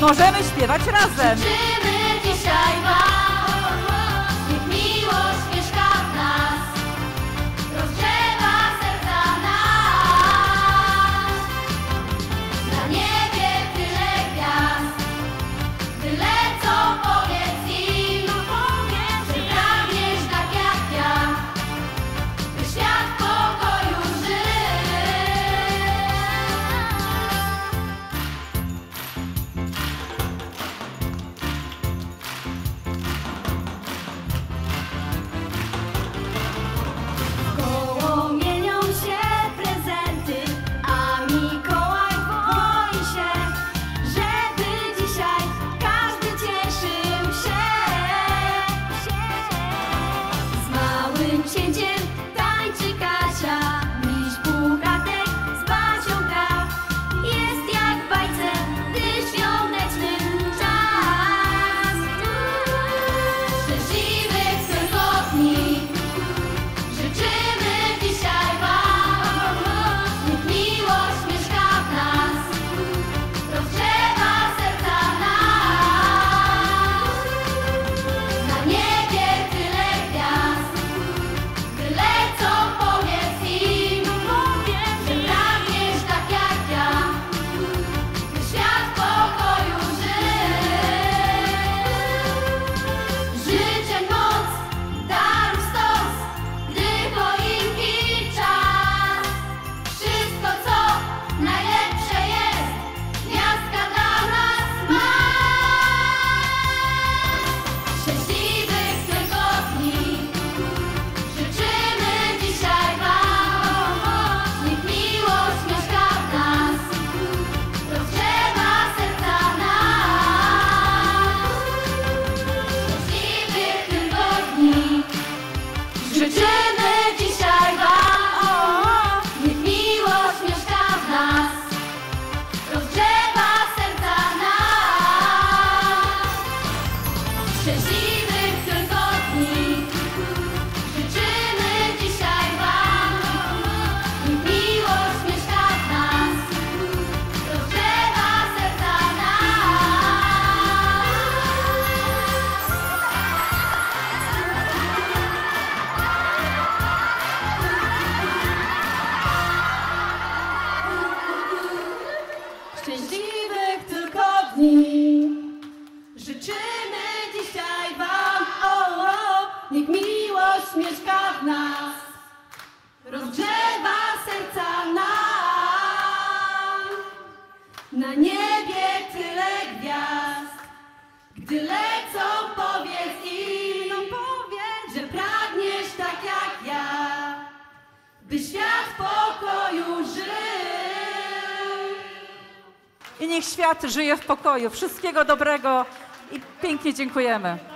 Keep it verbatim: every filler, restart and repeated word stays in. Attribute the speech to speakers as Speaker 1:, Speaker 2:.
Speaker 1: możemy śpiewać razem.
Speaker 2: Życzymy dzisiaj wam, niech miłość mieszka w nas, rozgrzewa serca nas. Na niebie tyle gwiazd, gdy lecą, powiedz im, że pragniesz tak jak ja, by świat w pokoju żył. Koło mienią się prezenty, a Mikołaj boi się, żeby dzisiaj każdy cieszył się. Z małym księciem tańczy Kasia, miś Puchatek z Basią gra. Jest jak w bajce, gdy świąteczny czas. Szczęśliwych tylko dni życzymy dzisiaj wam, niech miłość mieszka w nas, rozgrzewa serca nas. Na niebie tyle gwiazd, gdy lecą, powiedz im, że pragniesz tak jak ja, by świat w pokoju żył. Życzeń moc, darów stos, gdy choinki czas. Wszystko co najlepsze jest, gwiazdka dla nas ma. Szczęśliwych tylko dni życzymy dzisiaj wam, niech miłość mieszka w nas, rozgrzewa serca nas. Szczęśliwych tylko dni życzymy dzisiaj wam, niech miłość mieszka w nas, rozgrzewa serca nas. Szczęśliwych tylko dni życzymy dzisiaj wam, niech miłość mieszka w nas, rozgrzewa serca nas. Szczęśliwych tylko dni życzymy dzisiaj wam, o, o, niech miłość mieszka w nas, rozgrzewa serca nam. Na niebie tyle gwiazd, gdy lecą, powiedz im, że pragniesz tak jak ja, by świat w pokoju żył.
Speaker 1: I niech świat żyje w pokoju. Wszystkiego dobrego i pięknie dziękujemy.